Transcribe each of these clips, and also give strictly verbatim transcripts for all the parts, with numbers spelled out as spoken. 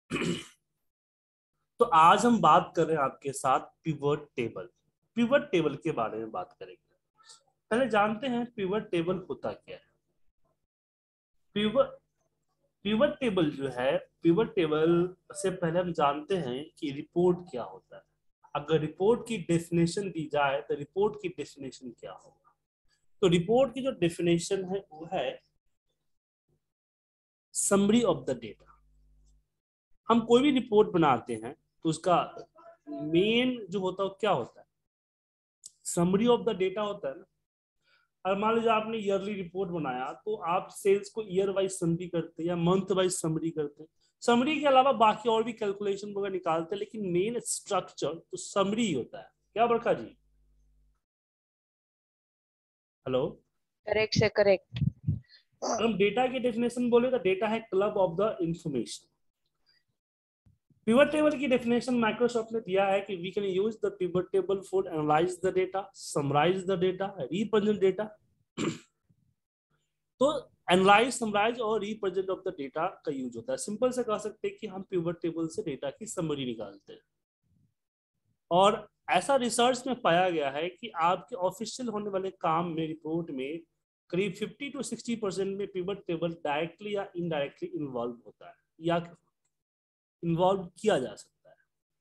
तो आज हम बात कर रहे हैं आपके साथ पिवट टेबल। पिवट टेबल के बारे में बात करेंगे। पहले जानते हैं पिवट टेबल होता क्या है। पिवट पिवट टेबल जो है, पिवट टेबल से पहले हम जानते हैं कि रिपोर्ट क्या होता है। अगर रिपोर्ट की डेफिनेशन दी जाए तो रिपोर्ट की डेफिनेशन क्या होगा। तो रिपोर्ट की जो डेफिनेशन है वो है समरी ऑफ द डेटा। हम कोई भी रिपोर्ट बनाते हैं तो उसका मेन जो होता है वो क्या होता है, समरी ऑफ द डेटा होता है ना। और मान लीजिए आपने ईयरली रिपोर्ट बनाया तो आप सेल्स को ईयर वाइज समरी करते हैं या मंथ वाइज समरी करते हैं। समरी के अलावा बाकी और भी कैलकुलेशन वगैरह निकालते हैं, लेकिन मेन स्ट्रक्चर तो समरी ही होता है। क्या बरखा जी? हेलो। करेक्ट से करेक्ट। अगर हम डेटा की डेफिनेशन बोले तो डेटा है club of the information. Pivot table की डेफिनेशन माइक्रोसॉफ्ट ने दिया है कि we can use the pivot table for analyse the data, summarise the data, represent data. तो एनालाइज, समराइज और रिप्रेजेंट ऑफ द डेटा का यूज होता है। सिंपल से कह सकते हैं कि हम पिवट टेबल से डेटा की समरी निकालते हैं। और ऐसा रिसर्च में पाया गया है कि आपके ऑफिशियल होने वाले काम में, रिपोर्ट में करीब फिफ्टी टू सिक्सटी परसेंट में पिवट टेबल डायरेक्टली या इनडायरेक्टली इन्वॉल्व होता है या इन्वॉल्व किया जा सकता है।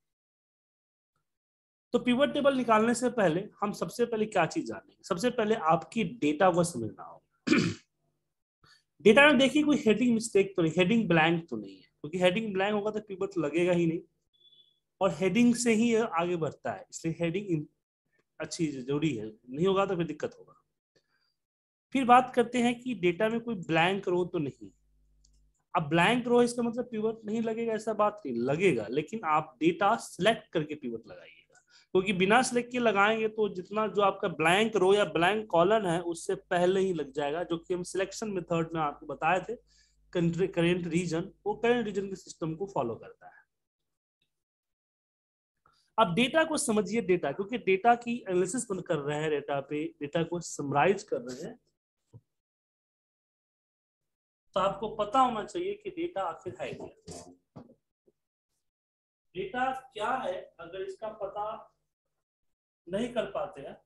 तो पिवट टेबल निकालने से पहले हम सबसे पहले क्या चीज जानेंगे? सबसे पहले आपकी डेटा को समझना होगा। डेटा में देखिए कोई हेडिंग मिस्टेक तो नहीं, हेडिंग ब्लैंक तो नहीं है, क्योंकि हेडिंग ब्लैंक होगा तो पिवट लगेगा ही नहीं। और हेडिंग से ही आगे बढ़ता है, इसलिए हेडिंग अच्छी जरूरी है, नहीं होगा तो फिर दिक्कत होगा। फिर बात करते हैं कि डेटा में कोई ब्लैंक रो तो नहीं। अब ब्लैंक रो इसका मतलब पिवट नहीं लगेगा ऐसा बात नहीं, लगेगा, लेकिन आप डेटा सिलेक्ट करके पिवट लगाइएगा। क्योंकि बिना सिलेक्ट के लगाएंगे तो जितना जो आपका ब्लैंक रो या ब्लैंक कॉलम है उससे पहले ही लग जाएगा, जो कि हम सिलेक्शन मेथड में आपको बताए थे। करेंट रीजन, वो करेंट रीजन के सिस्टम को फॉलो करता है। अब डेटा को समझिए। डेटा, क्योंकि डेटा की एनालिसिस कर रहे हैं, डेटा पे डेटा को समराइज कर रहे हैं, तो आपको पता होना चाहिए कि डेटा आखिर है क्या। डेटा क्या है, अगर इसका पता नहीं कर पाते हैं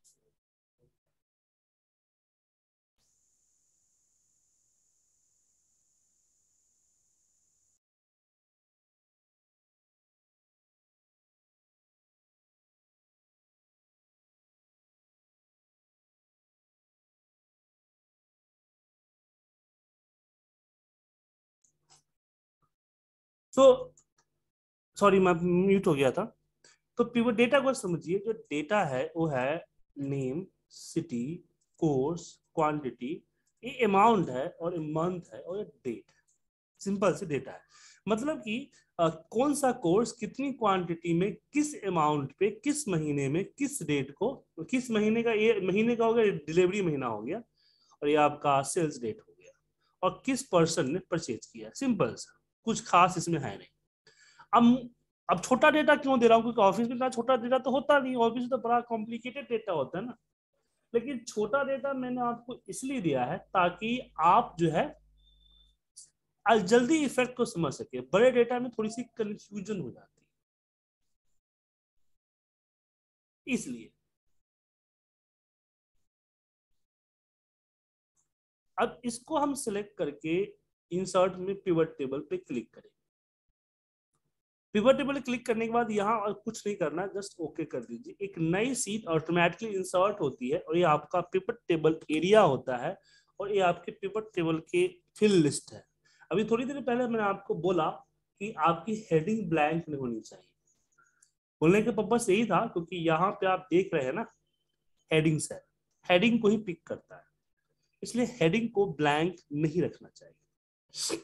तो, सॉरी मैं म्यूट हो गया था। तो पिवट डेटा को समझिए। जो डेटा है वो है नेम, सिटी, कोर्स, क्वांटिटी, ये अमाउंट है और मंथ है और ये डेट है। सिंपल से डेटा है, मतलब कि अ, कौन सा कोर्स कितनी क्वांटिटी में किस अमाउंट पे किस महीने में किस डेट को, किस महीने का, ये महीने का हो गया, डिलीवरी महीना हो गया, और ये आपका सेल्स डेट हो गया, और किस पर्सन ने परचेज किया। सिंपल सा, कुछ खास इसमें है नहीं। अब अब छोटा डेटा क्यों दे रहा हूँ? क्योंकि ऑफिस में इतना छोटा डेटा तो होता नहीं, ऑफिस में तो बड़ा कॉम्प्लिकेटेड डेटा होता है ना। लेकिन छोटा डेटा मैंने आपको इसलिए दिया है ताकि आप जो है जल्दी इफेक्ट को समझ सके। बड़े डेटा में थोड़ी सी कंफ्यूजन हो जाती है, इसलिए। अब इसको हम सिलेक्ट करके इंसर्ट में पिवट टेबल पे क्लिक करें। पिवट टेबल क्लिक करने के बाद यहाँ और कुछ नहीं करना, जस्ट ओके कर दीजिए। एक नई सीट ऑटोमेटिकली इंसर्ट होती है और ये आपका पिवट टेबल एरिया होता है, और ये आपके पिवट टेबल के फिल लिस्ट है। अभी थोड़ी देर पहले मैंने आपको बोला कि आपकी हेडिंग ब्लैंक नहीं होनी चाहिए। बोलने का पर्पस यही था क्योंकि यहाँ पे आप देख रहे हैं ना, हेडिंग्स है, हेडिंग को ही पिक करता है, इसलिए हेडिंग को ब्लैंक नहीं रखना चाहिए।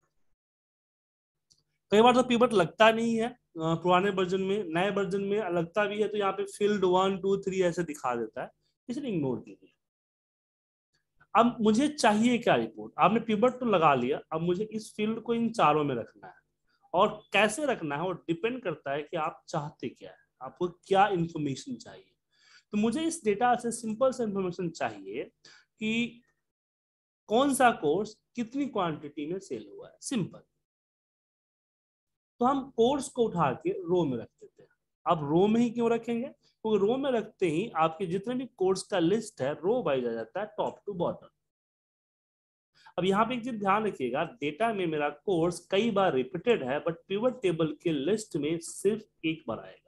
कई बार तो पिवट लगता नहीं है पुराने वर्जन में, नए वर्जन में लगता भी है तो यहाँ पे फील्ड वन टू थ्री ऐसे दिखा देता है, इसलिए इग्नोर कीजिए। अब मुझे चाहिए क्या रिपोर्ट? आपने पिवट तो लगा लिया, अब मुझे इस फील्ड को इन चारों में रखना है। और कैसे रखना है वो डिपेंड करता है कि आप चाहते क्या है, आपको क्या इंफॉर्मेशन चाहिए। तो मुझे इस डेटा से सिंपल सा इंफॉर्मेशन चाहिए कि कौन सा कोर्स कितनी क्वांटिटी में सेल हुआ है, सिंपल। तो हम कोर्स को उठा के रो में रख देते हैं। अब रो में ही क्यों रखेंगे, क्योंकि तो रो में रखते ही आपके जितने भी कोर्स का लिस्ट है रो वाइज आ जाता है टॉप टू बॉटम। अब यहाँ पे एक चीज ध्यान रखिएगा, डेटा में मेरा कोर्स कई बार रिपीटेड है बट पिवट टेबल के लिस्ट में सिर्फ एक बार आएगा।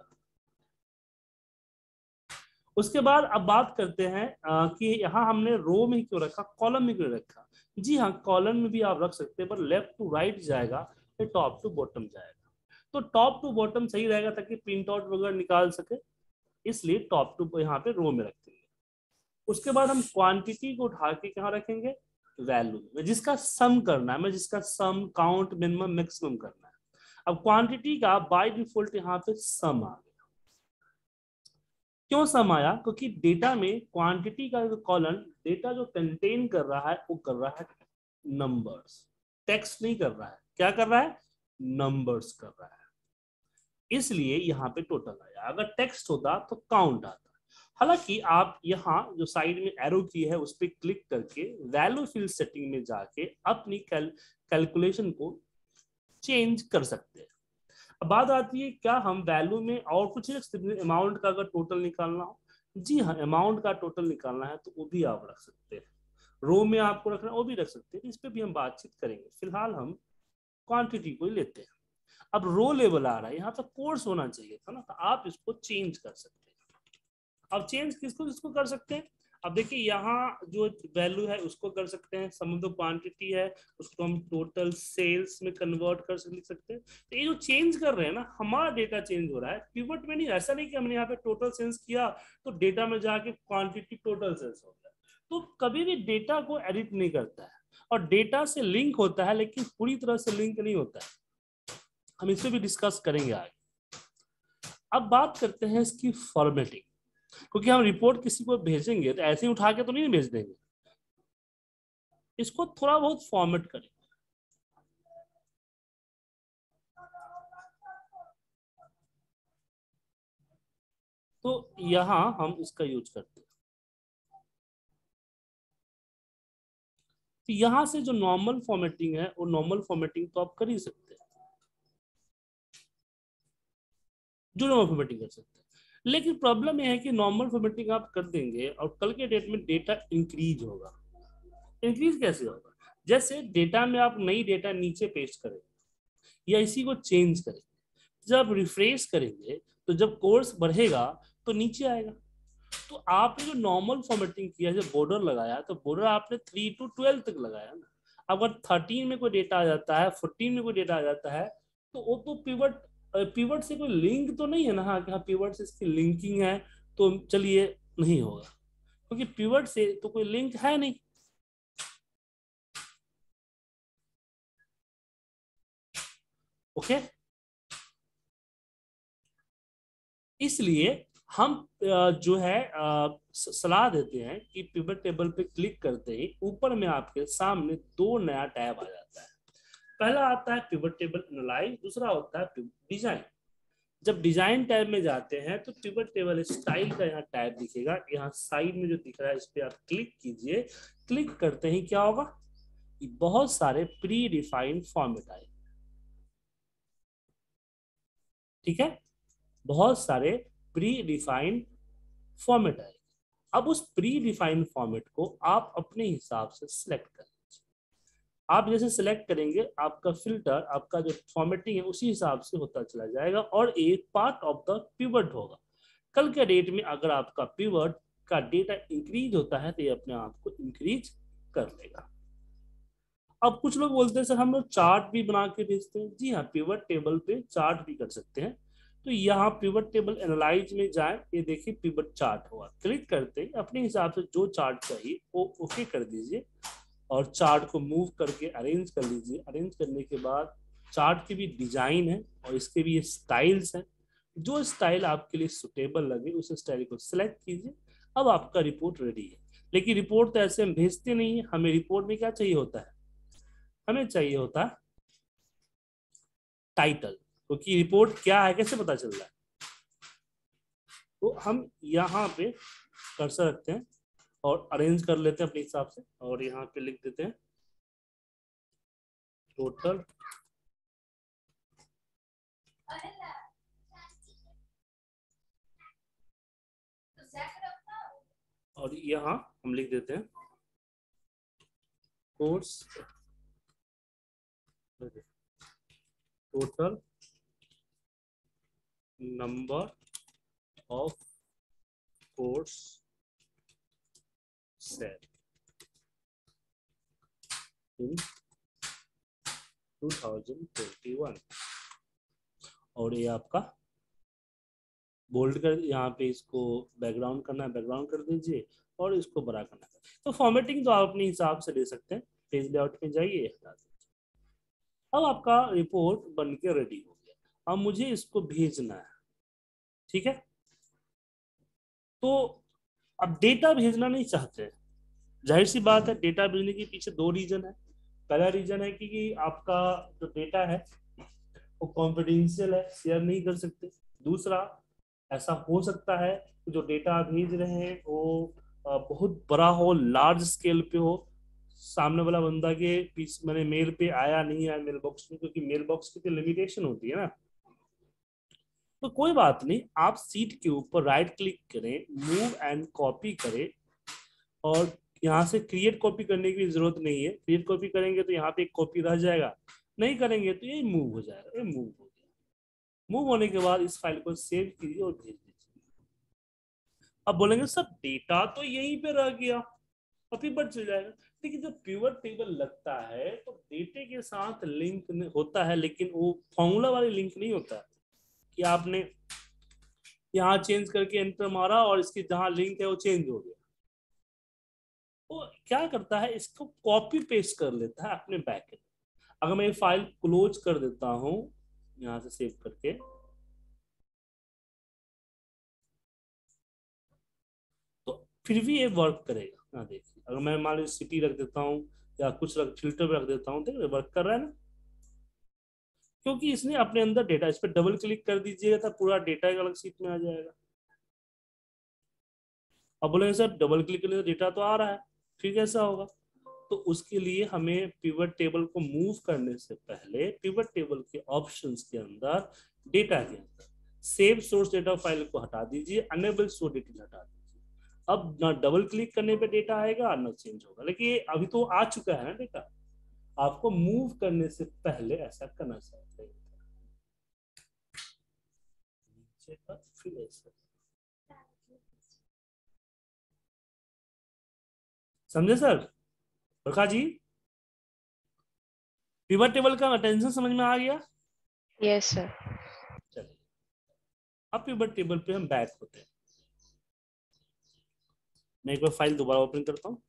उसके बाद अब बात करते हैं आ, कि यहाँ हमने रो में क्यों रखा, कॉलम में क्यों रखा। जी हाँ, कॉलम में भी आप रख सकते हैं पर लेफ्ट टू राइट जाएगा फिर टॉप टू बॉटम जाएगा, तो टॉप टू बॉटम सही रहेगा ताकि प्रिंट आउट वगैरह निकाल सके, इसलिए टॉप टू यहाँ पे रो में रखेंगे। उसके बाद हम क्वांटिटी को उठा के कहाँ रखेंगे, वैल्यू में, जिसका सम करना है, मैं जिसका सम काउंट मिनिमम मैक्सिमम करना है। अब क्वांटिटी का बाय डिफॉल्ट यहाँ पे सम आ गया। क्यों सम आया, क्योंकि डेटा में क्वांटिटी का जो कॉलम डेटा जो कंटेन कर रहा है वो कर रहा है नंबर्स, टेक्स्ट नहीं कर रहा है, क्या कर रहा है, नंबर्स कर रहा है, इसलिए यहाँ पे टोटल आया। अगर टेक्स्ट होता तो काउंट आता। हालांकि आप यहाँ जो साइड में एरो की है उस पर क्लिक करके वैल्यू फील्ड सेटिंग में जाके अपनी कैल, कैलकुलेशन को चेंज कर सकते हैं। अब बात आती है क्या हम वैल्यू में और कुछ रख सकते हैं, अमाउंट का अगर टोटल निकालना हो, जी हाँ, अमाउंट का टोटल निकालना है तो वो भी आप रख सकते हैं। रो में आपको रखना वो भी रख सकते हैं, इस पर भी हम बातचीत करेंगे। फिलहाल हम क्वांटिटी को ही लेते हैं। अब रो लेवल आ रहा है, यहाँ तो कोर्स होना चाहिए था ना, तो आप इसको चेंज कर सकते हैं। अब चेंज किसको किसको कर सकते हैं, अब देखिए यहाँ जो वैल्यू है उसको कर सकते हैं, सम ऑफ द क्वांटिटी है उसको हम टोटल सेल्स में कन्वर्ट कर लिख सकते हैं। तो ये जो चेंज कर रहे हैं ना, हमारा डेटा चेंज हो रहा है, पिवट में नहीं। ऐसा नहीं कि हमने यहाँ पे टोटल सेल्स किया तो डेटा में जाके क्वांटिटी टोटल सेल्स हो गया। तो कभी भी डेटा को एडिट नहीं करता है, और डेटा से लिंक होता है लेकिन पूरी तरह से लिंक नहीं होता है। हम इसे भी डिस्कस करेंगे आगे। अब बात करते हैं इसकी फॉर्मेटिंग, क्योंकि हम रिपोर्ट किसी को भेजेंगे तो ऐसे ही उठा के तो नहीं भेज देंगे, इसको थोड़ा बहुत फॉर्मेट करें। तो यहां हम इसका यूज करते हैं। तो यहां से जो नॉर्मल फॉर्मेटिंग है वो नॉर्मल फॉर्मेटिंग तो आप कर ही सकते हैं, जो नॉर्मल फॉर्मेटिंग कर सकते हैं। लेकिन प्रॉब्लम यह है कि नॉर्मल फॉर्मेटिंग आप कर देंगे और कल के डेट में डेटा इंक्रीज होगा। इंक्रीज कैसे होगा, जैसे डेटा में आप नई डेटा नीचे पेस्ट करेंगे या इसी को चेंज करेंगे, जब रिफ्रेश करेंगे तो जब कोर्स बढ़ेगा तो नीचे आएगा। तो आपने जो नॉर्मल फॉर्मेटिंग किया, जब बॉर्डर लगाया तो बॉर्डर आपने थ्री टू ट्वेल्व तक लगाया ना। अगर थर्टीन में कोई डेटा आ जाता है, फोर्टीन में कोई डेटा आ जाता है, तो वो तो पिवट पिवट से कोई लिंक तो नहीं है ना। हाँ, कि हाँ पिवट से इसकी लिंकिंग है तो चलिए नहीं होगा, क्योंकि पिवट से तो कोई लिंक है नहीं। ओके, इसलिए हम जो है सलाह देते हैं कि पिवट टेबल पे क्लिक करते ही ऊपर में आपके सामने दो नया टैब आ जाता है। पहला आता है पिवट टेबल एनालाइज, दूसरा होता है डिजाइन। जब डिजाइन टैब में जाते हैं तो पिवट टेबल स्टाइल का यहाँ टैब दिखेगा, यहाँ साइड में जो दिख रहा है इस पर आप क्लिक कीजिए। क्लिक करते ही क्या होगा, बहुत सारे प्री डिफाइंड फॉर्मेट आए। ठीक है, बहुत सारे प्री डिफाइंड फॉर्मेट आए। अब उस प्री डिफाइंड फॉर्मेट को आप अपने हिसाब से सिलेक्ट कर लीजिए। आप जैसे सिलेक्ट करेंगे आपका फिल्टर, आपका जो फॉर्मेटिंग है उसी हिसाब से होता चला जाएगा और एक पार्ट ऑफ द पिवट होगा। कल के डेट में अगर आपका पिवट का डेटा इंक्रीज होता है तो ये अपने आप को इंक्रीज कर लेगा। अब कुछ लोग बोलते हैं सर हम लोग चार्ट भी बना के भेजते हैं। जी हाँ, पिवट टेबल पे चार्ट भी कर सकते हैं। तो यहाँ पिवट टेबल एनालाइज में जाए, ये देखिए पिवट चार्ट हुआ, क्लिक करते ही अपने हिसाब से जो चार्ट चाहिए वो ओके कर दीजिए और चार्ट को मूव करके अरेंज कर लीजिए। अरेंज करने के बाद चार्ट की भी डिजाइन है और इसके भी स्टाइल्स हैं, जो स्टाइल आपके लिए सुटेबल लगे उस स्टाइल को सिलेक्ट कीजिए। अब आपका रिपोर्ट रेडी है। लेकिन रिपोर्ट तो ऐसे हम भेजते नहीं है, हमें रिपोर्ट में क्या चाहिए होता है, हमें चाहिए होता है टाइटल, क्योंकि रिपोर्ट क्या है कैसे पता चल रहा है। तो हम यहाँ पे कर्सर रखते हैं और अरेंज कर लेते हैं अपने हिसाब से, और यहाँ पे लिख देते हैं टोटल और यहाँ हम लिख देते हैं course total number of course set in two thousand twenty one. और ये आपका बोल्ड कर, यहाँ पे इसको बैकग्राउंड करना है, बैकग्राउंड कर दीजिए और इसको बड़ा करना है। तो फॉर्मेटिंग तो आप अपने हिसाब से दे सकते हैं। पेज लेआउट में जाइए, हटा दीजिए। अब आपका रिपोर्ट बन के रेडी हो गया। अब मुझे इसको भेजना है, ठीक है। तो अब डेटा भेजना नहीं चाहते, जाहिर सी बात है। डेटा भेजने के पीछे दो रीजन है। पहला रीजन है कि, कि आपका जो डेटा है वो कॉन्फिडेंशियल है, शेयर नहीं कर सकते। दूसरा, ऐसा हो सकता है कि जो डेटा आप भेज रहे हैं वो बहुत बड़ा हो, लार्ज स्केल पे हो, सामने वाला बंदा के पीछे मैंने मेल पे आया नहीं आया मेल बॉक्स में, क्योंकि मेल बॉक्स की तो लिमिटेशन होती है ना। तो कोई बात नहीं, आप सीट के ऊपर राइट क्लिक करें, मूव एंड कॉपी करें, और यहाँ से क्रिएट कॉपी करने की जरूरत नहीं है। क्रिएट कॉपी करेंगे तो यहाँ पे एक कॉपी रह जाएगा, नहीं करेंगे तो ये मूव हो जाएगा। ये मूव हो गया। मूव होने के बाद इस फाइल को सेव कीजिए और भेज दीजिए। अब बोलेंगे सर डेटा तो यहीं पे रह गया, और पिवट चल जाएगा। देखिए जब पिवट टेबल लगता है तो डेटे के साथ लिंक होता है, लेकिन वो फॉर्मूला वाली लिंक नहीं होता है कि आपने यहाँ चेंज करके एंटर मारा और इसकी जहां लिंक है वो चेंज हो गया। वो क्या करता है, इसको कॉपी पेस्ट कर लेता है अपने बैकएंड। अगर मैं ये फाइल क्लोज कर देता हूं यहां से सेव करके, तो फिर भी ये वर्क करेगा। यहाँ देखिए, अगर मैं मान लीजिए सिटी रख देता हूँ या कुछ रख फिल्टर पे रख देता हूँ, देखिए वर्क कर रहा है ना, क्योंकि इसने अपने अंदर डेटा, इस पर डबल क्लिक कर दीजिएगा तो पूरा डेटा एक अलग सीट में आ जाएगा। अब बोलेंगे सर डबल क्लिक करने से डेटा तो आ रहा है, फिर कैसा होगा? तो उसके लिए हमें पिवट टेबल को मूव करने से पहले पिवट टेबल के ऑप्शंस के अंदर, डेटा के अंदर सेव सोर्स डेटा फाइल को हटा दीजिए, अनेबल सोर्स डेटा हटा दीजिए। अब ना डबल क्लिक करने पे डेटा आएगा ना चेंज होगा, लेकिन अभी तो आ चुका है ना डेटा। आपको मूव करने से पहले ऐसा करना चाहिए। नीचे का फिर ऐसा, समझे sir? Prakash ji, pivot table का अटेंशन समझ में आ गया? Yes sir. चलिए अब पिवट टेबल पे हम बैक होते हैं। मैं एक बार फाइल दोबारा ओपन करता हूं।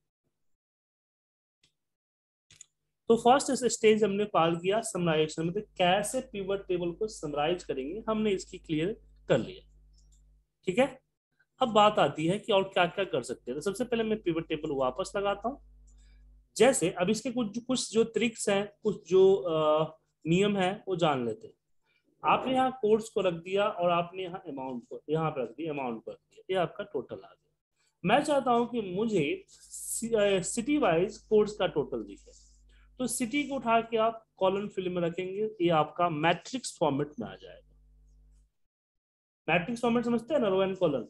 तो फर्स्ट स्टेज हमने पार किया समराइजेशन, मतलब कैसे पिवट टेबल को समराइज करेंगे, हमने इसकी क्लियर कर लिया। ठीक है, अब बात आती है कि और क्या क्या कर सकते हैं। तो सबसे पहले मैं पिवट टेबल वापस लगाता हूं। जैसे अब इसके कुछ कुछ जो ट्रिक्स हैं, कुछ जो आ, नियम है वो जान लेते हैं। आपने यहाँ कोर्स को रख दिया और आपने यहाँ अमाउंट को यहाँ पे रख दिया, अमाउंट को रख दिया, ये आपका टोटल आ गया। मैं चाहता हूं कि मुझे सिटी वाइज कोर्स का टोटल दिखे, तो सिटी को उठा के आप कॉलम फिल में रखेंगे, ये आपका मैट्रिक्स फॉर्मेट में आ जाएगा। मैट्रिक्स फॉर्मेट समझते हैं ना, row and column.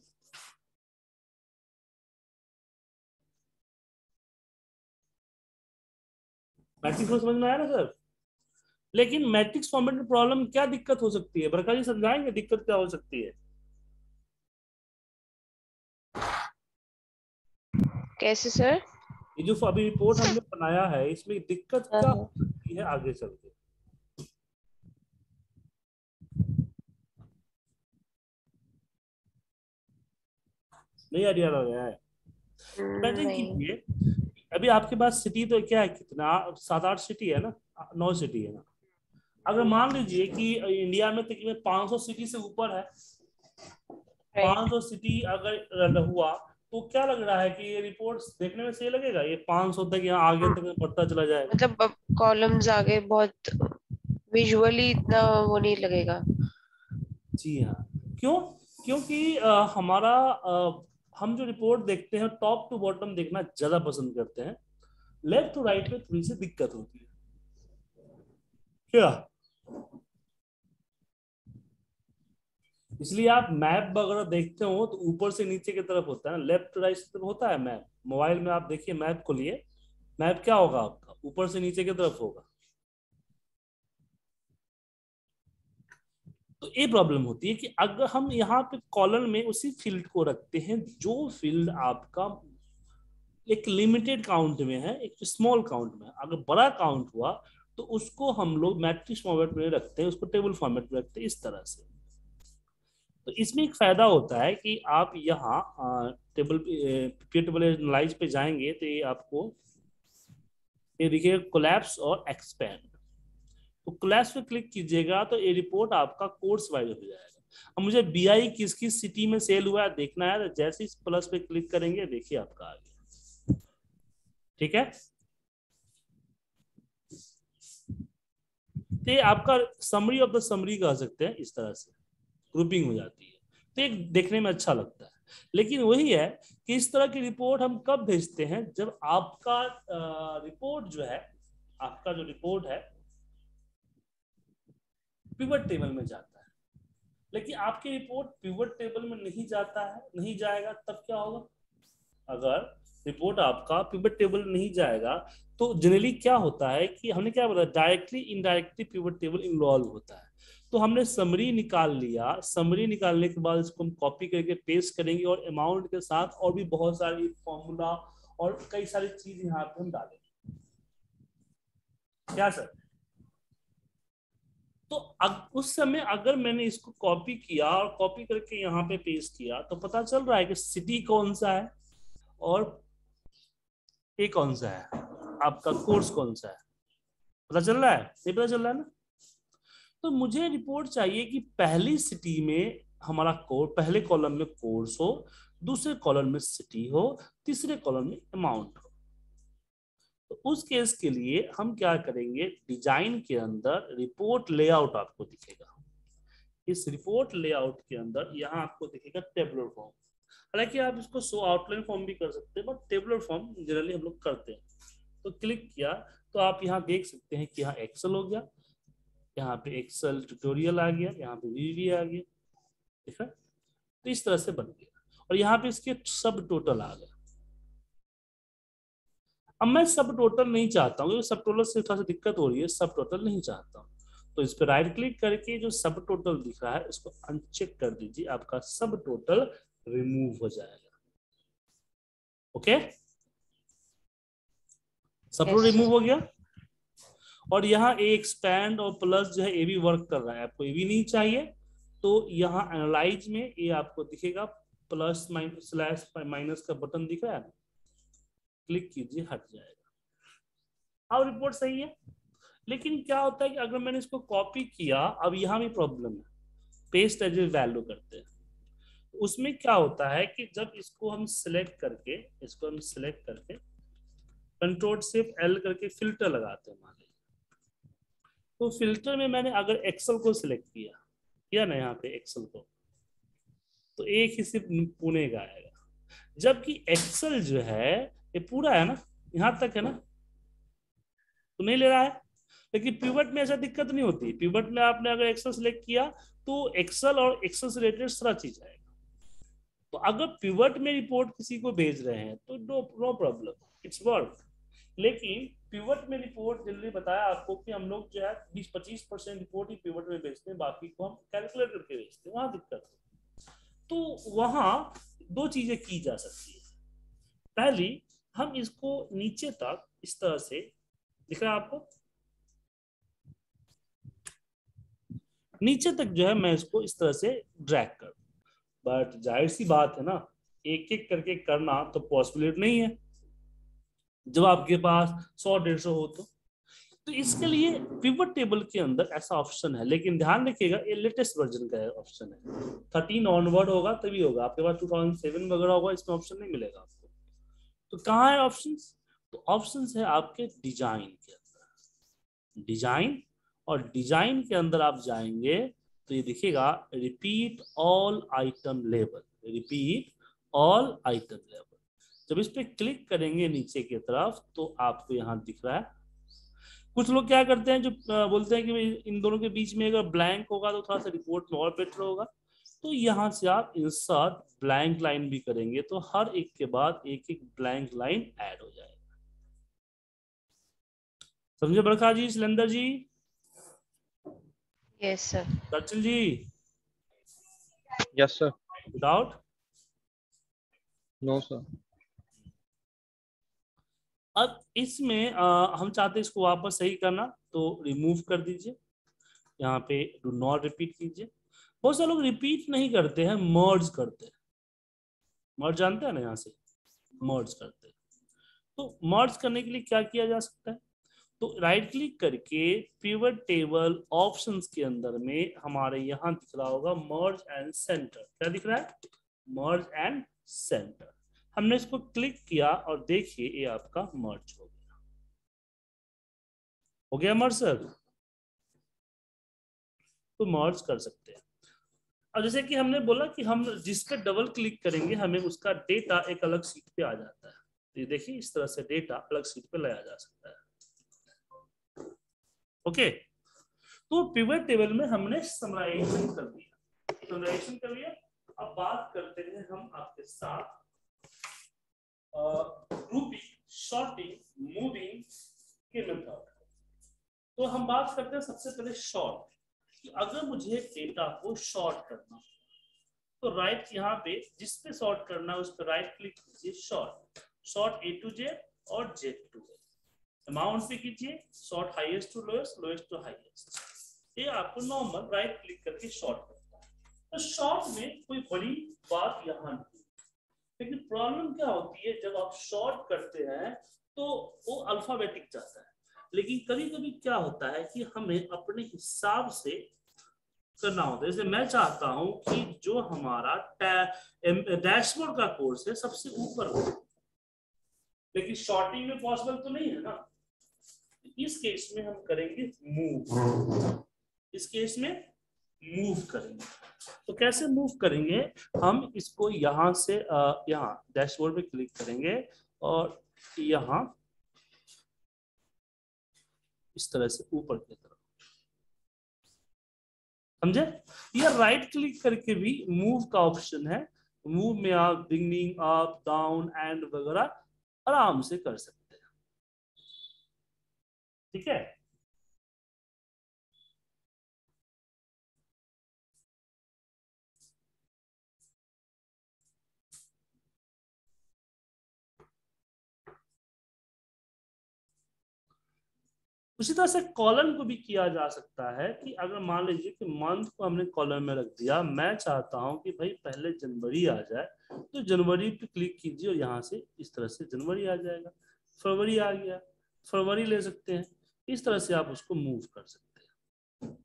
Matrix format समझ में आया ना सर? लेकिन मैट्रिक्स फॉर्मेट में प्रॉब्लम क्या दिक्कत हो सकती है, बरका जी समझाएंगे दिक्कत क्या हो सकती है? कैसे सर? ये जो अभी रिपोर्ट हमने बनाया है इसमें दिक्कत हाँ क्या हाँ। हो सकती है आगे चल के? नहीं आइडिया लग रहा है? हम्म, इमेजिन नहीं। कीजिए, अभी आपके पास सिटी तो क्या है, कितना सात आठ सिटी है ना, नौ सिटी है ना। अगर मान लीजिए कि इंडिया में तकरीबन पाँच सौ सिटी से ऊपर है, राइट। पाँच सौ सिटी अगर हुआ, तो क्या लग रहा है कि ये रिपोर्ट देखने में सही लगेगा? ये पाँच सौ तक यहाँ आगे तक बढ़ता चला जाएगा। मतलब कॉलम्स आगे बहुत विजुअली इतना वो नहीं लगेगा। जी हाँ। क्यों? क्योंकि अ, हमारा अ, हम जो रिपोर्ट देखते हैं टॉप टू बॉटम देखना ज्यादा पसंद करते हैं, लेफ्ट टू राइट पे थोड़ी सी दिक्कत होती है क्या? इसलिए आप मैप वगैरह देखते हो तो ऊपर से नीचे की तरफ होता है ना, लेफ्ट राइट से तरफ होता है मैप। मोबाइल में आप देखिए मैप खोलिए, मैप क्या होगा आपका, ऊपर से नीचे की तरफ होगा। तो ये प्रॉब्लम होती है कि अगर हम यहाँ पे कॉलम में उसी फील्ड को रखते हैं जो फील्ड आपका एक लिमिटेड काउंट में है, एक स्मॉल काउंट में है, अगर बड़ा काउंट हुआ तो उसको हम लोग मैट्रिक्स फॉर्मेट में रखते हैं, उसको टेबल फॉर्मेट में रखते हैं इस तरह से। तो इसमें एक फायदा होता है कि आप यहाँ टेबल पे टेबल एनालाइज पे जाएंगे तो ये आपको ये देखिए कोलैप्स और एक्सपेंड। तो कोलैप्स पे क्लिक कीजिएगा तो ये रिपोर्ट आपका कोर्स वाइज हो जाएगा। अब मुझे बीआई किस किस सिटी में सेल हुआ है देखना है, तो जैसे इस प्लस पे क्लिक करेंगे देखिए आपका आ गया। ठीक है, तो ये आपका समरी ऑफ द समरी कह सकते हैं, इस तरह से ग्रुपिंग हो जाती है। तो ये देखने में अच्छा लगता है, लेकिन वही है कि इस तरह की रिपोर्ट हम कब भेजते हैं, जब आपका रिपोर्ट जो है, आपका जो रिपोर्ट है पिवट टेबल में जाता है। लेकिन आपकी रिपोर्ट पिवट टेबल में नहीं जाता है, नहीं जाएगा, तब क्या होगा? अगर रिपोर्ट आपका पिवट टेबल नहीं जाएगा तो जनरली क्या होता है कि हमने क्या बोला, directly indirectly pivot table involve होता है। तो हमने समरी निकाल लिया, समरी निकालने के बाद इसको हम कॉपी करके पेस्ट करेंगे और अमाउंट के साथ और भी बहुत सारी फॉर्मूला और कई सारी चीज यहाँ पे हम डालेंगे। क्या सर? तो अग, उस समय अगर मैंने इसको कॉपी किया और कॉपी करके यहाँ पे पेस्ट किया तो पता चल रहा है कि सिटी कौन सा है और ये कौन सा है, आपका कोर्स कौन सा है, पता चल रहा है? नहीं पता चल रहा है ना? तो मुझे रिपोर्ट चाहिए कि पहली सिटी में हमारा कोड, पहले कॉलम में कोर्स हो, दूसरे कॉलम में सिटी हो, तीसरे कॉलम में अमाउंट हो। तो उस केस के लिए हम क्या करेंगे, डिजाइन के अंदर रिपोर्ट लेआउट आपको दिखेगा। इस रिपोर्ट लेआउट के अंदर यहाँ आपको दिखेगा टेबुलर फॉर्म। हालांकि आप इसको शो आउटलाइन फॉर्म भी कर सकते हैं, बट टेबुलर फॉर्म जनरली हम लोग करते हैं। तो क्लिक किया तो आप यहाँ देख सकते हैं कि यहाँ एक्सेल हो गया, यहाँ पे एक्सेल ट्यूटोरियल आ गया, यहाँ पे वीवी आ गया, ठीक है? तो इस तरह से बन गया और यहाँ पे इसके सब टोटल आ गया। अब मैं सब टोटल नहीं चाहता हूँ क्योंकि सब टोटल से थोड़ा सा दिक्कत हो रही है, सब टोटल नहीं चाहता हूँ। तो इस पर राइट क्लिक करके जो सब टोटल दिख रहा है इसको अनचेक कर दीजिए, आपका सब टोटल रिमूव हो जाएगा। ओके, सब टोटल yes. रिमूव हो गया। और यहाँ ए एक्सपैंड और प्लस जो है ये भी वर्क कर रहा है, आपको ये भी नहीं चाहिए तो यहाँ एनालाइज में ये आपको दिखेगा प्लस माइनस स्लैश माइनस का बटन दिख रहा है, क्लिक कीजिए, हट जाएगा। अब रिपोर्ट सही है। लेकिन क्या होता है कि अगर मैंने इसको कॉपी किया, अब यहाँ भी प्रॉब्लम है, पेस्ट एज ए वैल्यू करते हैं, उसमें क्या होता है कि जब इसको हम सिलेक्ट करके इसको हम सिलेक्ट करके कंट्रोल शिफ्ट एल करके फिल्टर लगाते हैं, मान लीजिए, तो फिल्टर में मैंने अगर एक्सेल को सिलेक्ट किया किया ना यहाँ पे एक्सेल को, तो एक ही सिर्फ पुणे का आएगा, जबकि एक्सेल जो है ये पूरा है ना, यहाँ तक है ना, तो नहीं ले रहा है। लेकिन पिवट में ऐसा दिक्कत नहीं होती, पिवट में आपने अगर एक्सेल सिलेक्ट किया तो एक्सेल और एक्सेल से रिलेटेड सारा चीज आएगा। तो अगर पिवट में रिपोर्ट किसी को भेज रहे हैं तो no no problem, it's work. लेकिन पिवट में रिपोर्ट जल्दी बताया आपको कि हम लोग जो है बीस पच्चीस परसेंट रिपोर्ट ही पिवट में भेजते हैं, बाकी को हम कैलकुलेट करके भेजते हैं, वहां दिक्कत है। तो वहां दो चीजें की जा सकती है। पहली, हम इसको नीचे तक इस तरह से, दिख रहा है आपको, नीचे तक जो है मैं इसको इस तरह से ड्रैग कर, बट जाहिर सी बात है ना, एक एक करके करना तो पॉसिबिलिटी नहीं है जब आपके पास सौ डेढ़ सौ हो तो तो इसके लिए पिवट टेबल के अंदर ऐसा ऑप्शन है, लेकिन ध्यान रखिएगा ये लेटेस्ट वर्जन का ऑप्शन है, थर्टीन ऑनवर्ड होगा तभी होगा, आपके पास टू थाउजेंड सेवन वगैरह होगा इसमें ऑप्शन नहीं मिलेगा आपको। तो कहाँ है ऑप्शंस? तो ऑप्शंस है आपके डिजाइन के अंदर, डिजाइन, और डिजाइन के अंदर आप जाएंगे तो ये दिखेगा repeat all item label, repeat all item label. जब इस पे क्लिक करेंगे नीचे की तरफ तो आपको यहाँ दिख रहा है। कुछ लोग क्या करते हैं जो बोलते हैं कि इन दोनों के बीच में अगर ब्लैंक होगा तो थोड़ा सा रिपोर्ट में और बेटर होगा, तो यहां से आप इंसर्ट ब्लैंक लाइन भी करेंगे तो हर एक के बाद एक एक ब्लैंक लाइन ऐड हो जाएगा। समझे Barkha ji, cylinder ji, yes sir. Sachin ji, yes sir. Doubt? No sir. अब इसमें आ, हम चाहते हैं इसको वापस सही करना, तो रिमूव कर दीजिए, यहाँ पे डू नॉट रिपीट कीजिए। बहुत सारे लोग रिपीट नहीं करते हैं, मर्ज करते हैं। मर्ज जानते हैं ना, यहाँ से मर्ज करते हैं। तो मर्ज करने के लिए क्या किया जा सकता है, तो राइट क्लिक करके पिवट टेबल ऑप्शंस के अंदर में हमारे यहाँ दिख रहा होगा मर्ज एंड सेंटर। क्या दिख रहा है? Merge and centre. हमने इसको क्लिक किया और देखिए ये आपका मर्ज हो गया। हो गया मर्ज सर? तो मर्ज कर सकते हैं। अब जैसे कि हमने बोला कि हम जिस पे डबल क्लिक करेंगे हमें उसका डेटा एक अलग सीट पे आ जाता है। तो ये देखिए इस तरह से डेटा अलग सीट पे लाया जा सकता है। ओके, तो पिवट टेबल में हमने समराइजेशन कर दिया, समराइजेशन कर लिया। अब बात करते हैं हम आपके साथ ग्रुपिंग, शॉर्टिंग, मूविंग के मेथड। तो हम बात करते हैं सबसे पहले शॉर्ट। अगर मुझे डेटा को शॉर्ट करना तो राइट यहाँ पे जिस पे शॉर्ट करना है उस पर राइट क्लिक कीजिए, sort, sort A to Z और जेड टू जेड। अमाउंट पे कीजिए, sort highest to lowest, lowest to highest. ये आपको नॉर्मल राइट क्लिक करके शॉर्ट करता है। तो शॉर्ट में कोई बड़ी बात यहाँ नहीं, लेकिन प्रॉब्लम क्या होती है जब आप शॉर्ट करते हैं तो वो अल्फाबेटिक जाता है। लेकिन कभी कभी क्या होता है कि हमें अपने हिसाब से करना होता है। जैसे मैं चाहता हूं कि जो हमारा डैशबोर्ड का कोर्स है सबसे ऊपर हो, लेकिन शॉर्टिंग में पॉसिबल तो नहीं है ना। इस केस में हम करेंगे मूव, इस केस में मूव करेंगे। तो कैसे मूव करेंगे, हम इसको यहां से यहाँ डैशबोर्ड पे क्लिक करेंगे और यहाँ इस तरह से ऊपर की तरफ, समझे? यह राइट क्लिक करके भी मूव का ऑप्शन है। मूव में आप ब्रिंगिंग अप, डाउन, एंड वगैरह आराम से कर सकते हैं। ठीक है, उसी तरह से कॉलम को भी किया जा सकता है कि अगर मान लीजिए कि मंथ को हमने कॉलम में रख दिया, मैं चाहता हूं कि भाई पहले जनवरी आ जाए, तो जनवरी पे क्लिक कीजिए और यहां से इस तरह से जनवरी आ जाएगा। फरवरी आ गया, फरवरी ले सकते हैं। इस तरह से आप उसको मूव कर सकते हैं।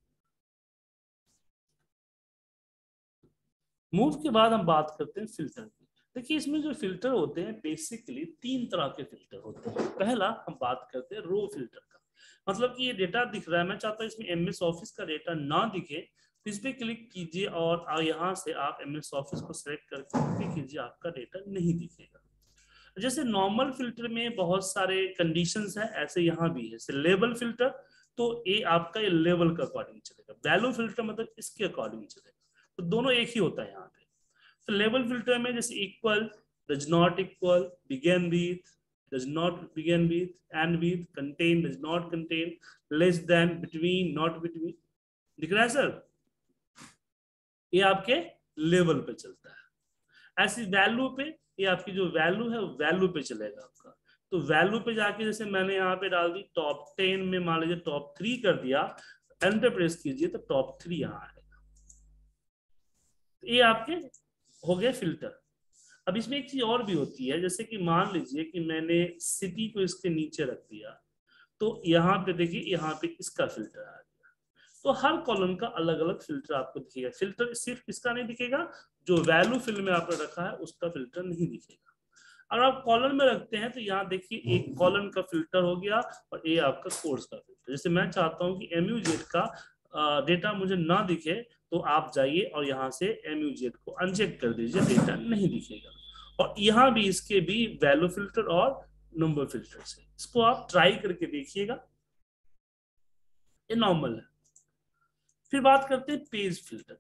मूव के बाद हम बात करते हैं फिल्टर की। देखिए इसमें जो फिल्टर होते हैं बेसिकली तीन तरह के फिल्टर होते हैं। पहला हम बात करते हैं रो फिल्टर का, मतलब कि ये डेटा दिख रहा है, मैं चाहता हूं इसमें एमएस ऑफिस का डेटा ना दिखे, तो इस पे क्लिक कीजिए और यहाँ से आप एमएस ऑफिस को सिलेक्ट करके क्लिक कीजिए, आपका डेटा नहीं दिखेगा। जैसे नॉर्मल फिल्टर में बहुत सारे कंडीशंस हैं, ऐसे यहाँ भी है। जैसे लेवल फिल्टर, तो ये आपका ये लेवल के अकॉर्डिंग चलेगा। वैल्यू फिल्टर मतलब इसके अकॉर्डिंग चलेगा। तो दोनों एक ही होता है यहाँ पे। तो लेवल फिल्टर में जैसे equal, does not equal, begin with, does not begin with, end with, contain, does not contain, less than, between, not between, दिख रहा है सर? ये आपके लेवल पे चलता है। ऐसी वैल्यू पे, ये आपकी जो वैल्यू है वैल्यू पे चलेगा आपका। तो वैल्यू पे जाके जैसे मैंने यहाँ पे डाल दी टॉप टेन में, मान लीजिए टॉप थ्री कर दिया, एंटर प्रेस कीजिए तो टॉप थ्री यहाँ आएगा। तो ये आपके हो गए फिल्टर। अब इसमें एक चीज और भी होती है, जैसे कि मान लीजिए कि मैंने सिटी को इसके नीचे रख दिया, तो यहाँ पे देखिए यहाँ पे इसका फिल्टर आ गया। तो हर कॉलम का अलग अलग फिल्टर आपको दिखेगा। फिल्टर सिर्फ इसका नहीं दिखेगा, जो वैल्यू फील्ड में आपने रखा है उसका फिल्टर नहीं दिखेगा। अगर आप कॉलम में रखते हैं तो यहाँ देखिए एक कॉलम का फिल्टर हो गया और ये आपका कोर्स का फिल्टर। जैसे मैं चाहता हूँ कि एमयूजेड का डेटा मुझे ना दिखे, तो आप जाइए और यहाँ से एमयूजेड को अनचेक कर दीजिए, डेटा नहीं दिखेगा। और यहाँ भी इसके भी वैल्यू फिल्टर और नंबर फिल्टर से, इसको आप ट्राई करके देखिएगा, ये नॉर्मल है। फिर बात करते हैं पेज फिल्टर की।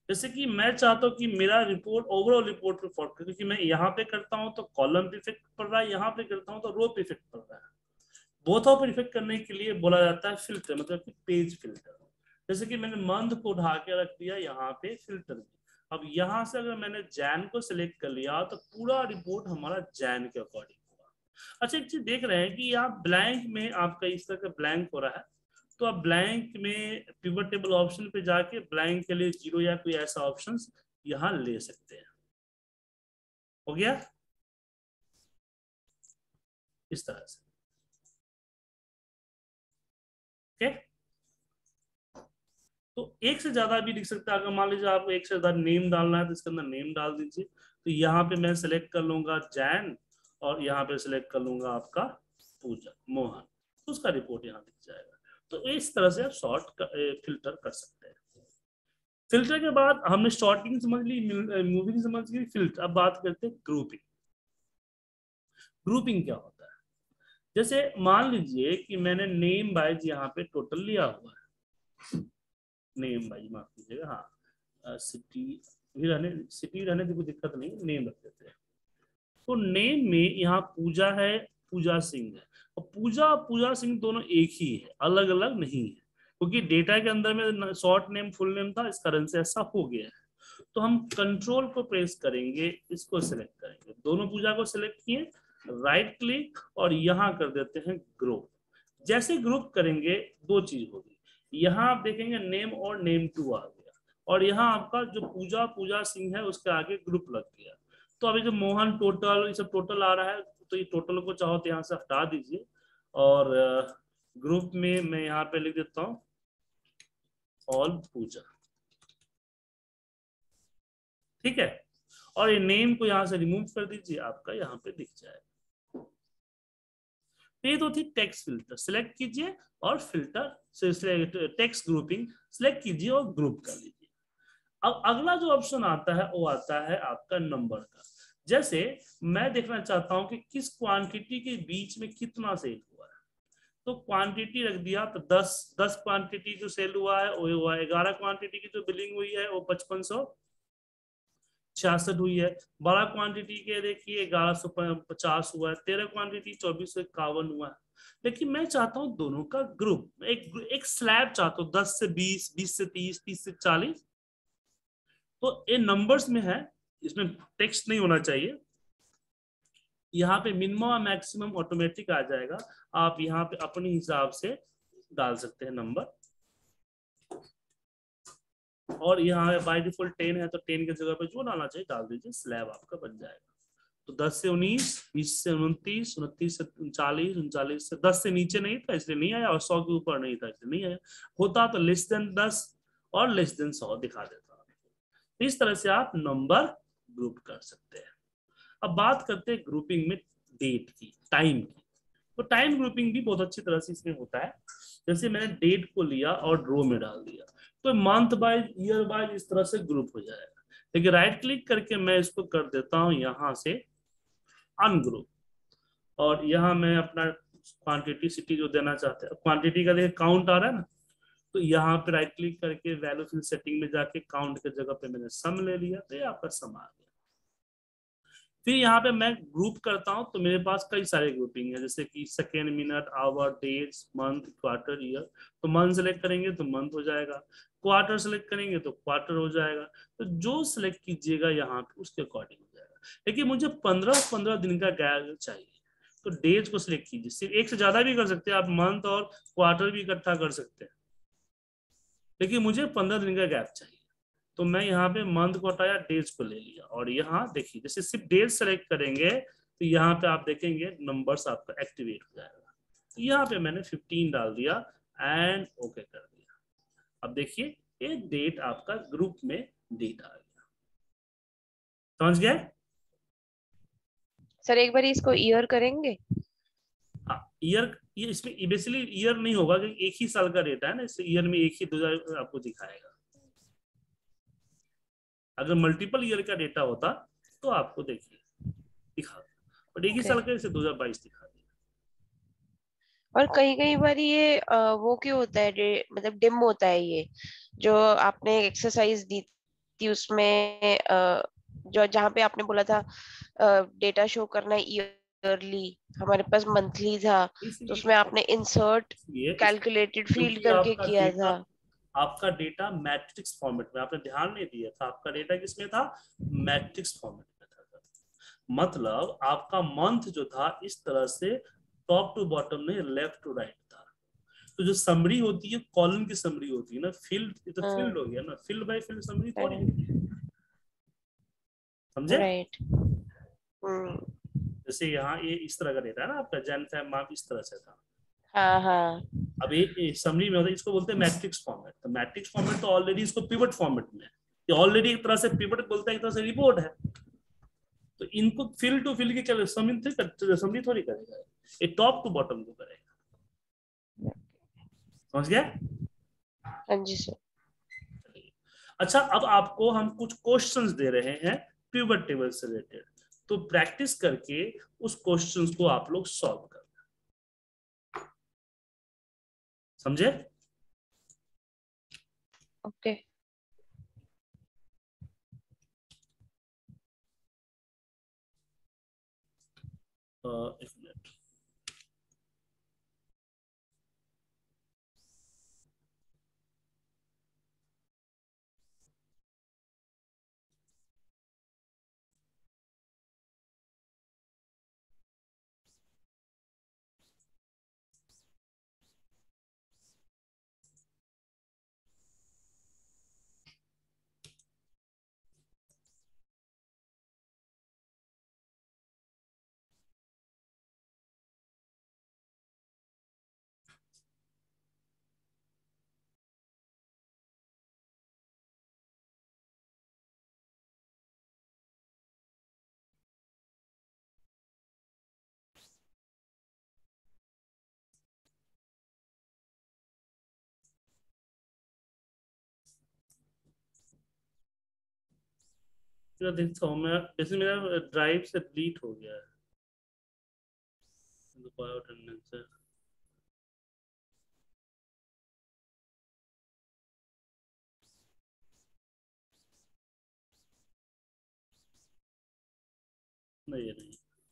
जैसे कि मैं चाहता हूँ कि मेरा रिपोर्ट ओवरऑल रिपोर्ट पे फॉर्म क्योंकि मैं यहाँ पे करता हूँ तो कॉलम पे इफेक्ट पड़ रहा है, यहाँ पे करता हूँ तो रो पे इफेक्ट पड़ रहा है। बोथ ऑफ इफेक्ट करने के लिए बोला जाता है फिल्टर, मतलब कि पेज फिल्टर। जैसे कि मैंने मंथ को उठा के रख दिया यहाँ पे फिल्टर में। अब यहाँ से अगर मैंने जैन को सिलेक्ट कर लिया तो पूरा रिपोर्ट हमारा जैन के अकॉर्डिंग होगा। अच्छा एक चीज देख रहे हैं कि यहाँ ब्लैंक में आपका इस तरह का ब्लैंक हो रहा है, तो आप ब्लैंक में पिवट टेबल ऑप्शन पे जाके ब्लैंक के लिए जीरो या कोई ऐसा ऑप्शन यहाँ ले सकते हैं। हो गया इस तरह से। ओके, तो एक से ज्यादा भी लिख सकते हैं। अगर मान लीजिए आपको एक से ज्यादा नेम डालना है तो इसके अंदर नेम डाल दीजिए। तो यहाँ पे मैं सिलेक्ट कर लूंगा जैन और यहाँ पे सिलेक्ट कर लूंगा आपका पूजा मोहन, तो उसका रिपोर्ट यहाँ दिख जाएगा। तो इस तरह से आप शॉर्ट फिल्टर कर सकते हैं। फिल्टर के बाद हमने शॉर्टिंग समझ ली, मूविंग समझ ली, फिल्टर। अब बात करते हैं ग्रुपिंग। ग्रुपिंग क्या होता है? जैसे मान लीजिए कि मैंने नेम वाइज यहाँ पे टोटल लिया हुआ है, नेम वाइज माफ कीजिएगा, हाँ सिटी भी रहने सिटी रहने की कोई दिक्कत नहीं, नेम रख देते हैं। तो नेम में यहाँ पूजा है, पूजा सिंह है, और पूजा पूजा सिंह दोनों एक ही है, अलग अलग नहीं है, क्योंकि डेटा के अंदर में शॉर्ट नेम फुल नेम था, इस कारण से ऐसा हो गया है। तो हम कंट्रोल को प्रेस करेंगे, इसको सिलेक्ट करेंगे, दोनों पूजा को सिलेक्ट किए, राइट क्लिक और यहाँ कर देते हैं ग्रुप। जैसे ग्रुप करेंगे दो चीज होगी, यहाँ आप देखेंगे नेम और नेम टू आ गया, और यहाँ आपका जो पूजा पूजा सिंह है उसके आगे ग्रुप लग गया। तो अभी जो मोहन टोटल ये सब टोटल आ रहा है, तो ये टोटल को चाहो तो यहाँ से हटा दीजिए, और ग्रुप में मैं यहाँ पे लिख देता हूँ ऑल पूजा, ठीक है। और ये नेम को यहाँ से रिमूव कर दीजिए, आपका यहाँ पे दिख जाएगा। ये तो थी टेक्स्ट फिल्टर, सिलेक्ट कीजिए और फिल्टर टेक्स्ट ग्रुपिंग सिलेक्ट कीजिए और ग्रुप कर लीजिए। अब अगला जो ऑप्शन आता है वो आता है आपका नंबर का। जैसे मैं देखना चाहता हूं कि किस क्वांटिटी के बीच में कितना सेल हुआ है, तो क्वांटिटी रख दिया, तो दस दस क्वांटिटी जो सेल हुआ है वो हुआ है, ग्यारह क्वांटिटी की जो बिलिंग हुई है वो पचपन सौ छियासठ हुई है, बारह क्वांटिटी के देखिए ग्यारह सौ पचास हुआ है, तेरह क्वांटिटी चौबीस सौ इक्यावन हुआ है। लेकिन मैं चाहता हूं दोनों का ग्रुप, एक एक स्लैब चाहता हूँ, दस से बीस, बीस से तीस, तीस से चालीस। तो ये नंबर्स में है, इसमें टेक्स्ट नहीं होना चाहिए। यहाँ पे मिनिमम और मैक्सिमम ऑटोमेटिक आ जाएगा, आप यहाँ पे अपने हिसाब से डाल सकते हैं नंबर। और यहाँ बाय डिफॉल्ट टेन है तो टेन की जगह पे जो डालना चाहिए डाल दीजिए, स्लैब आपका बन जाएगा। तो दस से उन्नीस, बीस से उनतीस, उनतीस से उनचालीस, उनचालीस से दस से नीचे नहीं था इसलिए नहीं आया, और सौ के ऊपर नहीं था इसलिए नहीं आया। होता तो लेस देन दस और लेस देन सौ दिखा देता। इस तरह से आप नंबर ग्रुप कर सकते हैं। अब बात करते हैं ग्रुपिंग में डेट की, टाइम की। तो टाइम ग्रुपिंग भी बहुत अच्छी तरह से इसमें होता है। जैसे मैंने डेट को लिया और रो में डाल दिया, तो मंथ बाय ईयर बाय इस तरह से ग्रुप हो जाएगा। लेकिन राइट क्लिक करके मैं इसको कर देता हूं यहाँ से अनग्रुप, और यहाँ मैं अपना क्वांटिटी सिटी जो देना चाहते हैं, क्वांटिटी का देखिए काउंट आ रहा है ना, तो यहाँ पे राइट क्लिक करके वैल्यू फिल सेटिंग में जाके काउंट के जगह पे मैंने सम ले लिया, तो ये आपका सम आ गया। फिर यहाँ पे मैं ग्रुप करता हूँ तो मेरे पास कई सारे ग्रुपिंग है, जैसे कि second, minute, hour, dates, month, quarter, year. तो मंथ सेलेक्ट करेंगे तो मंथ हो जाएगा, क्वार्टर सेलेक्ट करेंगे तो क्वार्टर हो जाएगा। तो जो सिलेक्ट कीजिएगा यहाँ पे उसके अकॉर्डिंग हो जाएगा। लेकिन मुझे पंद्रह पंद्रह दिन का गैप चाहिए, तो डेज को सिलेक्ट कीजिए। सिर्फ एक से ज्यादा भी कर सकते हैं आप, मंथ और क्वार्टर भी इकट्ठा कर सकते हैं, लेकिन मुझे पंद्रह दिन का गैप चाहिए। तो मैं यहाँ पे मंथ को हटाया, डेज को ले लिया, और यहाँ देखिए जैसे सिर्फ डेज सेलेक्ट करेंगे तो यहाँ पे आप देखेंगे नंबर्स आपका एक्टिवेट हो जाएगा। तो यहाँ पे मैंने फिफ्टीन डाल दिया एंड ओके कर दिया। अब देखिए ये डेट आपका ग्रुप में डेट आ गया। समझ गए सर? एक बार इसको ईयर करेंगे। हाँ, ईयर ये इसमें बेसिकली ईयर नहीं होगा क्योंकि एक ही साल का डेटा है ना, इससे ईयर में एक ही दो हजार आपको दिखाएगा। अगर मल्टीपल ईयर का डेटा होता तो आपको देखिए दिखा, बट एक ही साल का इसे दो हजार बाईस दिखा दिया। और कहीं कहीं बार ये वो क्यों होता है, मतलब डिम होता है ये जो आपने एक्सरसाइज दी थी उसमें अ, जो जहाँ पे आपने बोला था डेटा शो करना ईयरली, हमारे पास मंथली था, तो इसलिए उसमें आपने इंसर्ट इसलिए कैलकुलेटेड फील्ड क्योंकि करके आपका किया डेटा था। आपका डेटा मैट्रिक्स फॉर्मेट में, आपने ध्यान नहीं दिया था, आपका डेटा किसमें था? मैट्रिक्स फॉर्मेट में था। मतलब आपका मंथ जो था इस तरह से टॉप टू बॉटम में, लेफ्ट टू राइट था। तो जो समरी होती है कॉलम की समरी होती है ना, फील्ड, ये तो फील्ड हो गया ना, फील्ड बाय फील्ड समरी थोड़ी होती है, समझे? राइट। हम्म। जैसे यहाँ ये इस तरह का डेटा है ना आपका, जैन फैम मार्क इस तरह से था। हाँ हाँ। अब ये समरी में होता है, इसको बोलते हैं मैट्रिक्स फॉर्मेट। तो मैट्रिक्स फॉर्मेट तो ऑलरेडी इसको पिवट फॉर्मेट में है, ये ऑलरेडी एक तरह से पिवट बोलता है, एक तरह से रिपोर्ट है। तो इनको फिल टू फिल की क्या समरी थोड़ी करेगा, ये टॉप टू बॉटम को करेगा। समझ गया? हाँ जी सर। अच्छा, अब आपको हम कुछ क्वेश्चंस दे रहे हैं पिवट टेबल से रिलेटेड, तो प्रैक्टिस करके उस क्वेश्चंस को आप लोग सॉल्व करना, समझे? ओके। एक मिनट। तो देखता हूँ मैं, जैसे मेरा ड्राइव से डिलीट हो गया है अटेंडेंस, नहीं नहीं।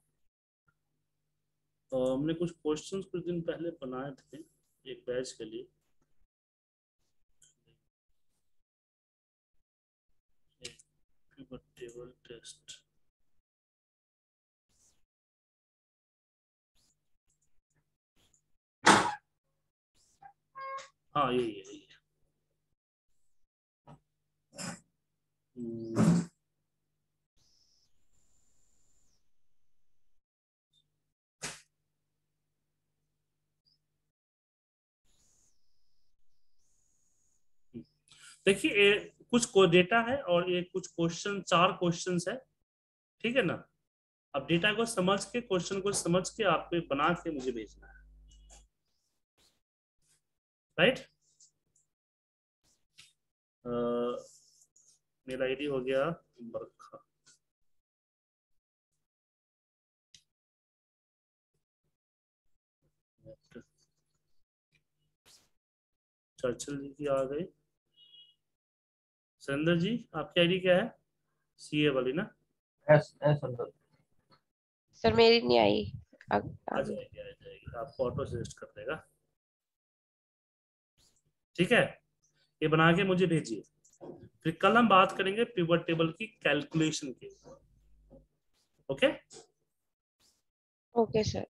तो हमने कुछ क्वेश्चंस कुछ दिन पहले बनाए थे एक बैच के लिए, पिवट टेबल टेस्ट। हाँ यही है, यही है। हम्म, देखिए ये कुछ को डेटा है और ये कुछ क्वेश्चन, चार क्वेश्चंस है, ठीक है ना? अब डेटा को समझ के, क्वेश्चन को समझ के आपको बना के मुझे भेजना है, राइट? मेरा आईडी हो गया बरखा। चर्चिल जी की आ गई। सुरेंद्र जी आपकी आईडी क्या है? सीए वाली ना? एस एस अंदर। सर मेरी नहीं आई। आ, आ आ गई। जाएगी, आ जाएगी, आपको ऑटो सजेस्ट कर देगा, ठीक है? ये बना के मुझे भेजिए, फिर कल हम बात करेंगे पिवट टेबल की कैलकुलेशन के। ओके? Okay sir.